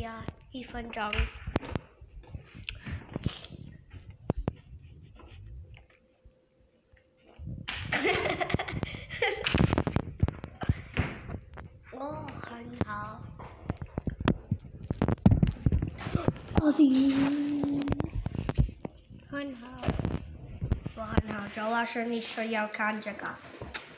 呀，1分钟。哦，很好。很好，我很好。周老师，你是要看这个？